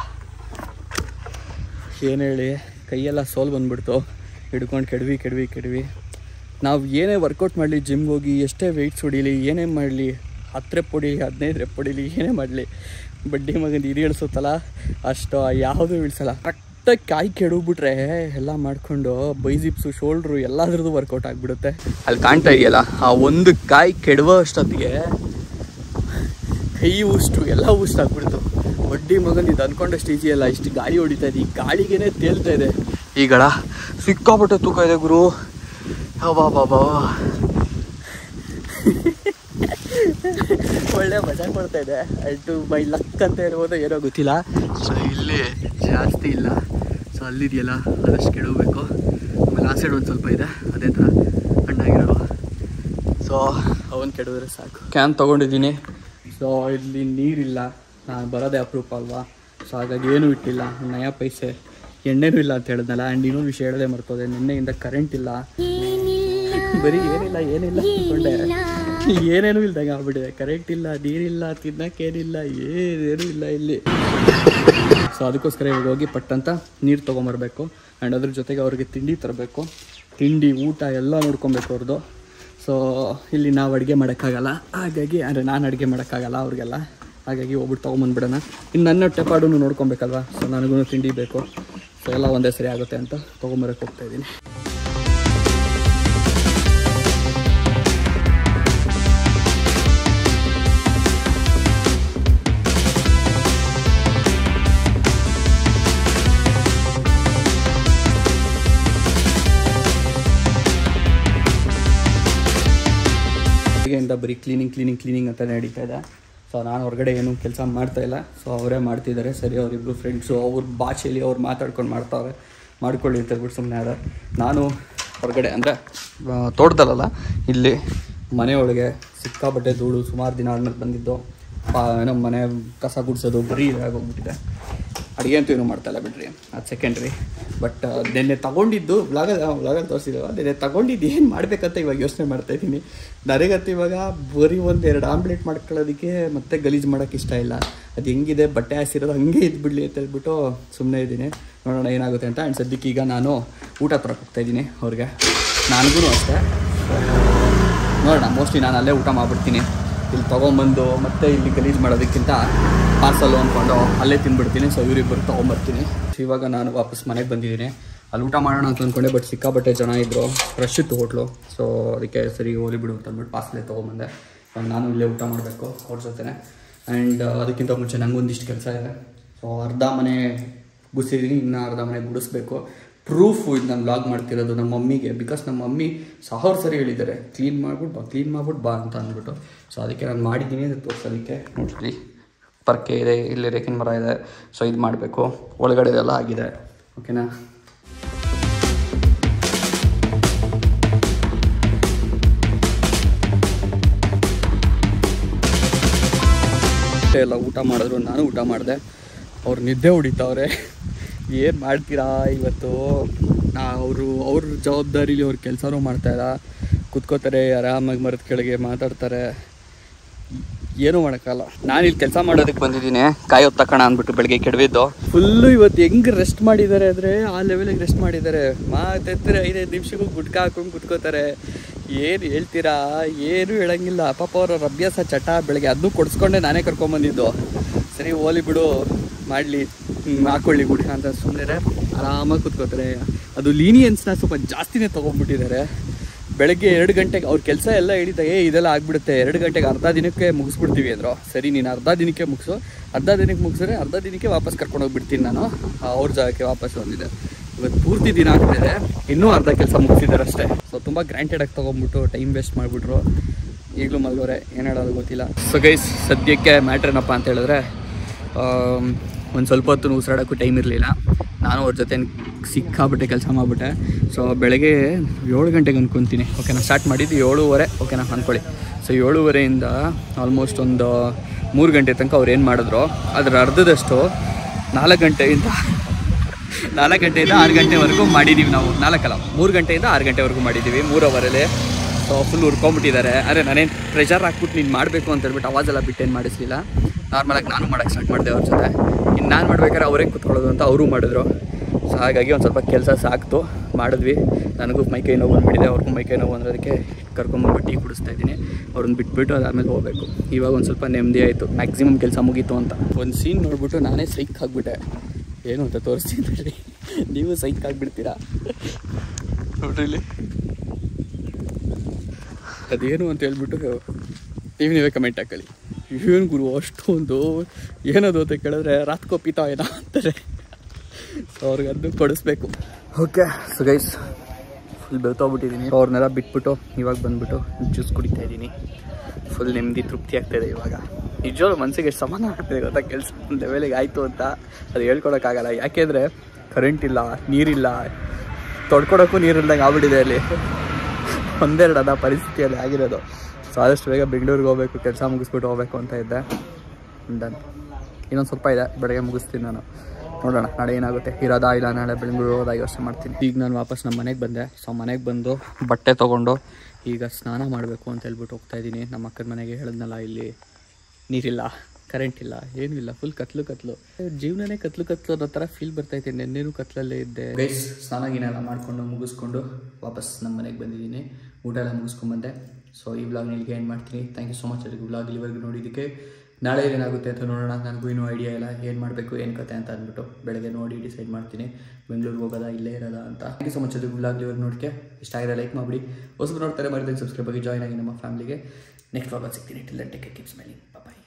ಏನು ಹೇಳಿ, ಕೈಯೆಲ್ಲ ಸೋಲ್ ಬಂದುಬಿಡ್ತು ಹಿಡ್ಕೊಂಡು ಕೆಡವಿ ಕೆಡವಿ ಕೆಡವಿ. ನಾವು ಏನೇ ವರ್ಕೌಟ್ ಮಾಡಲಿ, ಜಿಮ್ಗೆ ಹೋಗಿ ಎಷ್ಟೇ ವೆಯ್ಟ್ಸ್ ಹೊಡೀಲಿ, ಏನೇ ಮಾಡಲಿ, ಹತ್ತು ರೆಪ್ ಹೊಡೀಲಿ, ಹದಿನೈದು ರೆಪ್ ಹೊಡೀಲಿ, ಏನೇ ಮಾಡಲಿ, ಬಡ್ಡಿ ಮಗಂದು ಇದು ಇಳಿಸುತ್ತಲ್ಲ ಅಷ್ಟು ಯಾವುದೂ ಇಳಿಸಲ್ಲ. ಕರೆಕ್ಟಾಗಿ ಕಾಯಿ ಕೆಡವಿಬಿಟ್ರೆ ಎಲ್ಲ ಮಾಡಿಕೊಂಡು ಬೈಸಿಪ್ಸು, ಶೋಲ್ಡ್ರು ಎಲ್ಲದ್ರದ್ದು ವರ್ಕೌಟ್ ಆಗಿಬಿಡುತ್ತೆ. ಅಲ್ಲಿ ಕಾಣ್ತಾ ಇದೆಯಲ್ಲ, ಆ ಒಂದು ಕಾಯಿ ಕೆಡವೋ ಅಷ್ಟೊತ್ತಿಗೆ ಕೈ ಉಷ್ಟು ಎಲ್ಲ ಉಷ್ಟು ಆಗ್ಬಿಡ್ತು. ಬಡ್ಡಿ ಮಗಂದು ಇದು ಅಂದ್ಕೊಂಡಷ್ಟು ಈಜಿ ಅಲ್ಲ. ಇಷ್ಟು ಗಾಳಿ ಹೊಡಿತಾ ಇದೆ, ಈ ಗಾಳಿಗೇನೆ ತೇಲ್ತಾ ಇದೆ ಈಗಳ. ಸಿಕ್ಕಾಪಟ್ಟೆ ತೂಕ ಇದೆ ಗುರು. ಬಾ ಬಾ ಬಾ ಒಳ್ಳೆ ಮಜಾ ಕೊಡ್ತಾ ಇದೆ. ಅಷ್ಟು ಬೈ ಲಕ್ ಅಂತ ಹೇಳ್ಬೋದು, ಏನೋ ಗೊತ್ತಿಲ್ಲ. ಸೊ ಇಲ್ಲಿ ಜಾಸ್ತಿ ಇಲ್ಲ. ಸೊ ಅಲ್ಲಿದೆಯಲ್ಲ ಅದಷ್ಟು ಕೆಡಬೇಕು. ಆಮೇಲೆ ಆ ಸೈಡ್ ಒಂದು ಸ್ವಲ್ಪ ಇದೆ, ಅದೇ ಥರ ಹಣ್ಣಾಗಿರೋ. ಸೊ ಅವನು ಕೆಡವಿದ್ರೆ ಸಾಕು. ಕ್ಯಾನ್ ತೊಗೊಂಡಿದ್ದೀನಿ. ಸೊ ಇಲ್ಲಿ ನೀರಿಲ್ಲ, ನಾನು ಬರೋದೇ ಅಪರೂಪ ಅಲ್ವಾ. ಸೊ ಹಾಗಾಗಿ ಏನೂ ಇಟ್ಟಿಲ್ಲ, ನಯ ಪೈಸೆ ಎಣ್ಣೆನೂ ಇಲ್ಲ ಅಂತ ಹೇಳಿದ್ನಲ್ಲ. ಆ್ಯಂಡ್ ಇನ್ನೊಂದು ವಿಷಯ ಹೇಳೋದೇ ಮರ್ತೋದೆ, ನಿನ್ನೆಯಿಂದ ಕರೆಂಟ್ ಇಲ್ಲ. ಬರೀ ಏನಿಲ್ಲ ಏನಿಲ್ಲ ಅಂದ್ಕೊಂಡೆ, ಏನೇನೂ ಇಲ್ದಂಗೆ ಆಗ್ಬಿಟ್ಟಿದೆ. ಕರೆಂಟ್ ಇಲ್ಲ, ನೀರಿಲ್ಲ, ತಿನ್ನೋಕ್ಕೇನಿಲ್ಲ, ಏನೇನೂ ಇಲ್ಲ ಇಲ್ಲಿ. ಸೊ ಅದಕ್ಕೋಸ್ಕರ ಇವಾಗ ಹೋಗಿ ಪಟ್ಟಂತ ನೀರು ತೊಗೊಂಬರ್ಬೇಕು. ಆ್ಯಂಡ್ ಅದ್ರ ಜೊತೆಗೆ ಅವ್ರಿಗೆ ತಿಂಡಿ ತರಬೇಕು. ತಿಂಡಿ ಊಟ ಎಲ್ಲ ನೋಡ್ಕೊಬೇಕು ಅವ್ರದ್ದು. ಸೊ ಇಲ್ಲಿ ನಾವು ಅಡುಗೆ ಮಾಡೋಕ್ಕಾಗಲ್ಲ, ಹಾಗಾಗಿ ಅಂದರೆ ನಾನು ಅಡುಗೆ ಮಾಡೋಕ್ಕಾಗಲ್ಲ ಅವ್ರಿಗೆಲ್ಲ. ಹಾಗಾಗಿ ಹೋಗ್ಬಿಟ್ಟು ತೊಗೊಂಬಂದ್ಬಿಡೋಣ. ಇನ್ನು ನನ್ನ ಹೊಟ್ಟೆಪಾಡೂ ನೋಡ್ಕೊಬೇಕಲ್ವ. ಸೊ ನನಗೂ ತಿಂಡಿ ಬೇಕು. ಸೊ ಎಲ್ಲ ಒಂದೇ ಸರಿ ಆಗುತ್ತೆ ಅಂತ ತೊಗೊಂಬರಕ್ಕೆ ಹೋಗ್ತಾಯಿದ್ದೀನಿ. ಇಂದ ಬರೀ ಕ್ಲೀನಿಂಗ್ ಕ್ಲೀನಿಂಗ್ ಕ್ಲೀನಿಂಗ್ ಅಂತ ನಡೀತಾ ಇದೆ. ಸೊ ನಾನು ಹೊರಗಡೆ ಏನೂ ಕೆಲಸ ಮಾಡ್ತಾಯಿಲ್ಲ. ಸೊ ಅವರೇ ಮಾಡ್ತಿದ್ದಾರೆ. ಸರಿ, ಅವರಿಬ್ಬರು ಫ್ರೆಂಡ್ಸು ಅವ್ರ ಭಾಷೆಯಲ್ಲಿ ಅವ್ರು ಮಾತಾಡ್ಕೊಂಡು ಮಾಡ್ತಾವೆ, ಮಾಡ್ಕೊಳ್ಳಿ ಅಂತ ಹೇಳ್ಬಿಟ್ಟು ಸುಮ್ಮನೆ ಅದ. ನಾನು ಹೊರಗಡೆ ಅಂದರೆ ತೋಟದಲ್ಲ, ಇಲ್ಲಿ ಮನೆಯೊಳಗೆ ಸಿಕ್ಕಾಬಟ್ಟೆ ಧೂಳು ಸುಮಾರು ದಿನ ಆದ್ಮೇಲೆ ಬಂದಿದ್ದು. ಏನೋ ಮನೆ ಕಸ ಗುಡಿಸೋದು ಬರೀ ಇದಾಗೋಗ್ಬಿಟ್ಟಿದೆ. ಅಡುಗೆ ಅಂತೂ ಏನೂ ಮಾಡ್ತಾಯಿಲ್ಲ ಬಿಡ್ರಿ, ಅದು ಸೆಕೆಂಡ್ರಿ. ಬಟ್ ನೆನ್ನೆ ತೊಗೊಂಡಿದ್ದು ವ್ಲಾಗಲ್ಲಿ ವ್ಲಾಗಲ್ಲಿ ತೋರಿಸಿದ್ದೇವೆ. ನೆನ್ನೆ ತೊಗೊಂಡಿದ್ದು ಏನು ಮಾಡಬೇಕಂತ ಇವಾಗ ಯೋಚನೆ ಮಾಡ್ತಾಯಿದ್ದೀನಿ. ನನಗಂತೂ ಇವಾಗ ಬರೀ ಒಂದು ಎರಡು ಆಮ್ಲೆಟ್ ಮಾಡ್ಕೊಳ್ಳೋದಕ್ಕೆ ಮತ್ತೆ ಗಲೀಜು ಮಾಡೋಕ್ಕೆ ಇಷ್ಟ ಇಲ್ಲ. ಅದು ಹೆಂಗಿದೆ ಬಟ್ಟೆ ಹಾಸಿರೋದು ಹಂಗೆ ಇದ್ಬಿಡಲಿ ಅಂತ ಹೇಳ್ಬಿಟ್ಟು ಸುಮ್ಮನೆ ಇದ್ದೀನಿ. ನೋಡೋಣ ಏನಾಗುತ್ತೆ ಅಂತ. ಆ್ಯಂಡ್ ಸದ್ಯಕ್ಕೆ ಈಗ ನಾನು ಊಟ ತರಕ್ಕೆ ಹೋಗ್ತಾಯಿದ್ದೀನಿ ಅವ್ರಿಗೆ. ನನಗೂ ಅಷ್ಟೇ ನೋಡೋಣ, ಮೋಸ್ಟ್ಲಿ ನಾನು ಅಲ್ಲೇ ಊಟ ಮಾಡಿಬಿಡ್ತೀನಿ. ಇಲ್ಲಿ ತೊಗೊಂಬಂದು ಮತ್ತೆ ಇಲ್ಲಿ ಗಲೀಜು ಮಾಡೋದಕ್ಕಿಂತ ಪಾರ್ಸಲು ಅಂದ್ಕೊಂಡು ಅಲ್ಲೇ ತಿಂದ್ಬಿಡ್ತೀನಿ. ಸೊ ಇವರಿಬ್ಬರು ತೊಗೊಂಬರ್ತೀನಿ. ಇವಾಗ ನಾನು ವಾಪಸ್ ಮನೆಗೆ ಬಂದಿದ್ದೀನಿ. ಅಲ್ಲಿ ಊಟ ಮಾಡೋಣ ಅಂತ ಅಂದ್ಕೊಂಡೆ, ಬಟ್ ಸಿಕ್ಕಾಬಟ್ಟೆ ಜನ ಇದ್ದರು, ರಶ್ ಇತ್ತು ಹೋಟ್ಲು. ಸೊ ಅದಕ್ಕೆ ಸರಿ ಹೋಲಿ ಬಿಡು ಅಂತ ಅಂದ್ಬಿಟ್ಟು ಪಾರ್ಸಲೇ ತೊಗೊಂಬಂದೆ. ನಾನು ಇಲ್ಲೇ ಊಟ ಮಾಡಬೇಕು ಅವ್ರ ಜೊತೆ. ಆ್ಯಂಡ್ ಅದಕ್ಕಿಂತ ಮುಂಚೆ ನನಗೊಂದಿಷ್ಟು ಕೆಲಸ ಇದೆ. ಸೊ ಅರ್ಧ ಮನೆ ಗುಡಿಸಿದ್ದೀನಿ, ಇನ್ನೂ ಅರ್ಧ ಮನೆ ಗುಡಿಸ್ಬೇಕು. ಪ್ರೂಫು ಇದು ನಾನು ವ್ಲಾಗ್ ಮಾಡ್ತಿರೋದು ನಮ್ಮ ಮಮ್ಮಿಗೆ. ಬಿಕಾಸ್ ನಮ್ಮ ಮಮ್ಮಿ ಸಾವಿರ ಸರಿ ಹೇಳಿದ್ದಾರೆ ಕ್ಲೀನ್ ಮಾಡ್ಬಿಟ್ಟು ಬಾ ಕ್ಲೀನ್ ಮಾಡ್ಬಿಟ್ಟು ಬಾ ಅಂತ ಅಂದ್ಬಿಟ್ಟು. ಸೊ ಅದಕ್ಕೆ ನಾನು ಮಾಡಿದ್ದೀನಿ ಅಂತ ತೋರಿಸೋದಕ್ಕೆ. ನೋಡ್ರಿ, ಪರ್ಕೆ ಇದೆ, ಇಲ್ಲಿ ರೇಖಿನ ಮರ ಇದೆ. ಸೊ ಇದು ಮಾಡಬೇಕು. ಒಳಗಡೆ ಎಲ್ಲ ಆಗಿದೆ. ಓಕೆನಾ? ಎಲ್ಲ ಊಟ ಮಾಡಿದ್ರು, ನಾನು ಊಟ ಮಾಡಿದೆ. ಅವ್ರು ನಿದ್ದೆ ಹೊಡಿತಾವ್ರೆ. ಏನು ಮಾಡ್ತೀರಾ ಇವತ್ತು? ಅವರು ಅವ್ರ ಜವಾಬ್ದಾರಿಲಿ ಅವ್ರ ಕೆಲಸನೂ ಮಾಡ್ತಾಯಿಲ್ಲ, ಕುತ್ಕೋತಾರೆ ಆರಾಮಾಗಿ ಮರದ ಕೆಳಗೆ ಮಾತಾಡ್ತಾರೆ. ಏನೂ ಮಾಡೋಕ್ಕಲ್ಲ. ನಾನು ಇಲ್ಲಿ ಕೆಲಸ ಮಾಡೋದಕ್ಕೆ ಬಂದಿದ್ದೀನಿ. ಕಾಯಿ ಹೊತ್ತಕೋಣ ಅಂದ್ಬಿಟ್ಟು ಬೆಳಗ್ಗೆ ಕೆಡವಿದ್ದು. ಫುಲ್ಲು ಇವತ್ತು ಹೆಂಗೆ ರೆಸ್ಟ್ ಮಾಡಿದ್ದಾರೆ ಅಂದರೆ ಆ ಲೆವೆಲಿಗೆ ರೆಸ್ಟ್ ಮಾಡಿದ್ದಾರೆ. ಮಾತೆತ್ತರೆ ಐದೈದು ನಿಮಿಷಕ್ಕೂ ಗುಟ್ಕ ಹಾಕೊಂಡು ಕುತ್ಕೋತಾರೆ. ಏನು ಹೇಳ್ತೀರಾ, ಏನು ಹೇಳಂಗಿಲ್ಲ. ಪಾಪ ಅವ್ರ ಅಭ್ಯಾಸ ಚಟ ಬೆಳಗ್ಗೆ ಅದನ್ನು ಕೊಡಿಸ್ಕೊಂಡೆ ನಾನೇ ಕರ್ಕೊಂಬಂದಿದ್ದು. ಸರಿ ಓಲಿ ಬಿಡು ಮಾಡಲಿ, ಹಾಕೊಳ್ಳಿ ಗುಡಿ ಅಂತ ಸುಮ್ಮನೆ ಆರಾಮಾಗಿ ಕೂತ್ಕೋತಾರೆ. ಅದು ಲೀನಿಯನ್ಸ್ನ ಸ್ವಲ್ಪ ಜಾಸ್ತಿನೇ ತೊಗೊಂಡ್ಬಿಟ್ಟಿದ್ದಾರೆ. ಬೆಳಗ್ಗೆ ಎರಡು ಗಂಟೆಗೆ ಅವ್ರ ಕೆಲಸ ಎಲ್ಲ ಹೇಳಿದಾಗ ಏ ಇದೆಲ್ಲ ಆಗಿಬಿಡುತ್ತೆ, ಎರಡು ಗಂಟೆಗೆ ಅರ್ಧ ದಿನಕ್ಕೆ ಮುಗಿಸ್ಬಿಡ್ತೀವಿ ಅಂದರು. ಸರಿ ನೀನು ಅರ್ಧ ದಿನಕ್ಕೆ ಮುಗಿಸು, ಅರ್ಧ ದಿನಕ್ಕೆ ಮುಗಿಸಿದ್ರೆ ಅರ್ಧ ದಿನಕ್ಕೆ ವಾಪಸ್ ಕರ್ಕೊಂಡೋಗ್ಬಿಡ್ತೀನಿ ನಾನು ಅವ್ರ ಜಾಗಕ್ಕೆ ವಾಪಸ್ ಬಂದಿದ್ದೆ. ಇವತ್ತು ಪೂರ್ತಿ ದಿನ ಆಗ್ತಿದೆ, ಇನ್ನೂ ಅರ್ಧ ಕೆಲಸ ಮುಗಿಸಿದ್ದಾರೆ ಅಷ್ಟೇ. ಸೊ ತುಂಬ ಗ್ರ್ಯಾಂಟೆಡಾಗಿ ತೊಗೊಂಡ್ಬಿಟ್ಟು ಟೈಮ್ ವೇಸ್ಟ್ ಮಾಡಿಬಿಟ್ರು. ಈಗಲೂ ಮಲ್ಗೋರೆ, ಏನು ಹೇಳೋದು ಗೊತ್ತಿಲ್ಲ. ಸೊ ಗೈಸ್, ಸದ್ಯಕ್ಕೆ ಮ್ಯಾಟ್ರ್ ಏನಪ್ಪ ಅಂತ ಹೇಳಿದ್ರೆ, ಒಂದು ಸ್ವಲ್ಪ ಹೊತ್ತು ಉಸಿರಾಡೋಕ್ಕೂ ಟೈಮ್ ಇರಲಿಲ್ಲ. ನಾನು ಅವ್ರ ಜೊತೆ ಸಿಕ್ಕಾಬಿಟ್ಟೆ ಕೆಲಸ ಮಾಡಿಬಿಟ್ಟೆ. ಸೊ ಬೆಳಗ್ಗೆ ಏಳು ಗಂಟೆಗೆ ಅಂದ್ಕೊತೀನಿ, ಓಕೆನಾ, ಸ್ಟಾರ್ಟ್ ಮಾಡಿದ್ದು ಏಳುವರೆ, ಓಕೆನಾ ಅಂದ್ಕೊಳ್ಳಿ. ಸೊ ಏಳುವರೆಯಿಂದ ಆಲ್ಮೋಸ್ಟ್ ಒಂದು ಮೂರು ಗಂಟೆ ತನಕ ಅವ್ರು ಏನು ಮಾಡಿದ್ರು ಅದರ ಅರ್ಧದಷ್ಟು ನಾಲ್ಕು ಗಂಟೆಯಿಂದ ನಾಲ್ಕು ಗಂಟೆಯಿಂದ ಆರು ಗಂಟೆವರೆಗೂ ಮಾಡಿದ್ದೀವಿ ನಾವು. ನಾಲ್ಕಲ್ಲ, ಮೂರು ಗಂಟೆಯಿಂದ ಆರು ಗಂಟೆವರೆಗೂ ಮಾಡಿದ್ದೀವಿ, ಮೂರು ಅವರಲ್ಲಿ. ಸೊ ಫುಲ್ ಹುರ್ಕೊಂಬಿಟ್ಟಿದ್ದಾರೆ. ಅರೆ ನಾನೇನು ಪ್ರೆಷರ್ ಹಾಕ್ಬಿಟ್ಟು ನೀನು ಮಾಡಬೇಕು ಅಂತ ಹೇಳ್ಬಿಟ್ಟು ಅವಾಜೆಲ್ಲ ಬಿಟ್ಟೇನು ಮಾಡಿಸ್ಲಿಲ್ಲ. ನಾರ್ಮಲಾಗಿ ನಾನು ಮಾಡೋಕ್ಕೆ ಸ್ಟಾರ್ಟ್ ಮಾಡಿದೆ ಅವ್ರ ಜೊತೆ. ಇನ್ನು ನಾನು ಮಾಡ್ಬೇಕಾದ್ರೆ ಅವರೇ ಕೂತ್ಕೊಳ್ಳೋದು ಅಂತ ಅವರು ಮಾಡಿದ್ರು. ಸೊ ಹಾಗಾಗಿ ಒಂದು ಸ್ವಲ್ಪ ಕೆಲಸ ಸಾಕ್ತು, ಮಾಡಿದ್ವಿ. ನನಗೂ ಮೈಕೈ ನೋವು ಬಂದುಬಿಟ್ಟಿದೆ, ಅವ್ರಿಗೂ ಮೈಕೈ ನೋವು ಅನ್ನೋದಕ್ಕೆ ಕರ್ಕೊಂಬಂದ್ಬಿಟ್ಟು ಟೀ ಕುಡಿಸ್ತಾ ಇದ್ದೀನಿ. ಅವ್ರನ್ನ ಬಿಟ್ಬಿಟ್ಟು ಅದಾದಮೇಲೆ ಹೋಗಬೇಕು. ಇವಾಗ ಒಂದು ಸ್ವಲ್ಪ ನೆಮ್ಮದಿ ಆಯಿತು, ಮ್ಯಾಕ್ಸಿಮಮ್ ಕೆಲಸ ಮುಗೀತು ಅಂತ. ಒಂದು ಸೀನ್ ನೋಡ್ಬಿಟ್ಟು ನಾನೇ ಸೈಕ್ ಆಗಿಬಿಟ್ಟೆ. ಏನು ಅಂತ ತೋರಿಸ್ತೀನಿ, ನೀವು ಸೈಕ್ ಆಗಿಬಿಡ್ತೀರಾ ನೋಡ್ರಿ ಇಲ್ಲಿ. ಅದೇನು ಅಂತ ಹೇಳ್ಬಿಟ್ಟು ನೀವು ನೀವೇ ಕಮೆಂಟ್ ಹಾಕೊಳ್ಳಿ. ಏನು ಗುರು ಅಷ್ಟೊಂದು ಏನದು ಅಂತ ಕೇಳಿದ್ರೆ ರಾತ್ಕೋ ಪಿತಾ ಏನೋ ಅಂತಾರೆ. ಸೊ ಅವ್ರಿಗೆ ಅದನ್ನು ಕೊಡಿಸ್ಬೇಕು. ಓಕೆ ಸೊ ಗೈಸ್, ಫುಲ್ ಬೆಳ್ತೋಗ್ಬಿಟ್ಟಿದ್ದೀನಿ. ಅವ್ರನ್ನೆಲ್ಲ ಬಿಟ್ಬಿಟ್ಟು ಇವಾಗ ಬಂದುಬಿಟ್ಟು ಜ್ಯೂಸ್ ಕುಡಿತಾ ಇದ್ದೀನಿ. ಫುಲ್ ನೆಮ್ಮದಿ ತೃಪ್ತಿ ಆಗ್ತಾಯಿದೆ ಇವಾಗ. ನಿಜವಾಗ್ಲೂ ಮನಸ್ಸಿಗೆ ಎಷ್ಟು ಸಮಾನ ಆಗ್ತಿದೆ ಗೊತ್ತಾ, ಕೆಲಸ ಒಂದು ಲೆವೆಲಿಗೆ ಆಯಿತು ಅಂತ. ಅದು ಹೇಳ್ಕೊಳಕ್ಕಾಗಲ್ಲ, ಯಾಕೆಂದರೆ ಕರೆಂಟ್ ಇಲ್ಲ, ನೀರಿಲ್ಲ, ತೊಡ್ಕೊಡೋಕ್ಕೂ ನೀರಿಲ್ದಂಗೆ ಆಗ್ಬಿಟ್ಟಿದೆ ಅಲ್ಲಿ. ಒಂದೆರಡು ಅದ ಪರಿಸ್ಥಿತಿಯಲ್ಲಿ ಆಗಿರೋದು. ಸೊ ಆದಷ್ಟು ಬೇಗ ಬೆಂಗಳೂರಿಗೆ ಹೋಗಬೇಕು, ಕೆಲಸ ಮುಗಿಸ್ಬಿಟ್ಟು ಹೋಗಬೇಕು ಅಂತ ಇದ್ದೆ. ಡನ್. ಇನ್ನೊಂದು ಸ್ವಲ್ಪ ಇದೆ, ಬೆಳಗ್ಗೆ ಮುಗಿಸ್ತೀನಿ ನಾನು. ನೋಡೋಣ ನಾಳೆ ಏನಾಗುತ್ತೆ, ಇರೋದಾ ಇಲ್ಲ ನಾಳೆ ಬೆಂಗಳೂರು ಹೋದಾಗ ಯೋಚನೆ ಮಾಡ್ತೀನಿ. ಈಗ ನಾನು ವಾಪಸ್ ನಮ್ಮ ಮನೆಗೆ ಬಂದೆ. ಸೊ ಮನೆಗೆ ಬಂದು ಬಟ್ಟೆ ತೊಗೊಂಡು ಈಗ ಸ್ನಾನ ಮಾಡಬೇಕು ಅಂತ ಹೇಳ್ಬಿಟ್ಟು ಹೋಗ್ತಾಯಿದ್ದೀನಿ. ನಮ್ಮ ಅಕ್ಕನ ಮನೆಗೆ ಹೇಳಿದ್ನಲ್ಲ, ಇಲ್ಲಿ ನೀರಿಲ್ಲ, ಕರೆಂಟ್ ಇಲ್ಲ, ಏನೂ ಇಲ್ಲ, ಫುಲ್ ಕತ್ಲು ಕತ್ಲು. ಜೀವನನೇ ಕತ್ಲು ಕತ್ಲು ಅನ್ನೋ ಥರ ಫೀಲ್ ಬರ್ತೈತೆ. ನೆನ್ನೆನೂ ಕತ್ಲಲ್ಲೇ ಇದ್ದೆ. ಗೈಸ್, ಸ್ನಾನ ಗಿನ ಎಲ್ಲ ಮಾಡಿಕೊಂಡು ಮುಗಿಸ್ಕೊಂಡು ವಾಪಸ್ ನಮ್ಮ ಮನೆಗೆ ಬಂದಿದ್ದೀನಿ. ಊಟ ಎಲ್ಲ ಮುಗಿಸ್ಕೊಂಡ್ಬಂದೆ. ಸೊ ಈ ವ್ಲಾಗ್ ಇಲ್ಲಿಗೆ ಏನು ಮಾಡ್ತೀನಿ. ಥ್ಯಾಂಕ್ ಯು ಸೊ ಮಚ್ ಅದಕ್ಕೆ ವ್ಲಾಗ್ ಇಲ್ಲಿವರೆಗೂ ನೋಡಿದ್ದಕ್ಕೆ. ನಾಳೆ ಏನಾಗುತ್ತೆ ಅಂತ ನೋಡೋಣ. ನನಗೂ ಇನ್ನೂ ಐಡಿಯಾ ಇಲ್ಲ, ಏನು ಮಾಡಬೇಕು ಏನು ಕತೆ ಅಂತ ಅಂದ್ಬಿಟ್ಟು ಬೆಳಗ್ಗೆ ನೋಡಿ ಡಿಸೈಡ್ ಮಾಡ್ತೀನಿ ಬೆಂಗಳೂರಿಗೆ ಹೋಗೋದಾ ಇಲ್ಲೇ ಇರೋದಾ ಅಂತ. ಥ್ಯಾಂಕ್ ಯು ಸೊ ಮಚ್ ಅದಕ್ಕೆ ವ್ಲಾಗ್ ಇಲ್ಲಿವರೆಗೂ ನೋಡೋಕ್ಕೆ. ಇಷ್ಟ ಆಗಿದೆ ಲೈಕ್ ಮಾಡಿಬಿಡಿ. ಹೊಸಬ್ರು ನೋಡ್ತಾರೆ, ಮರಿದಂಗೆ ಸಬ್ಸ್ಕ್ರೈಬ್ ಆಗಿ ಜಾಯ್ನ್ ಆಗಿ ನಮ್ಮ ಫ್ಯಾಮಿಲಿಗೆ. ನೆಕ್ಸ್ಟ್ ವ್ಲಾಗ್ ಸಿಗ್ತೀನಿ. Till then take care, keep smiling, ಬಾಯ್.